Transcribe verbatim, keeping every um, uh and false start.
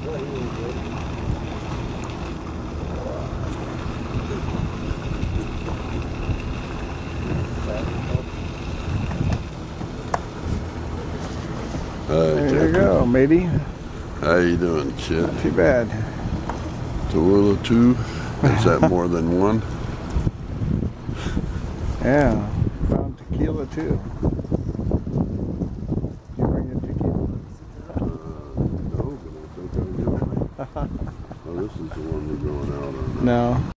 There you go, matey. How you doing, Chet? Not too bad. Tooele two? Is that more than one? Yeah, found tequila too. Did you bring a tequila? Uh, no, but I think I will. Oh, this is the one we're going out on. No.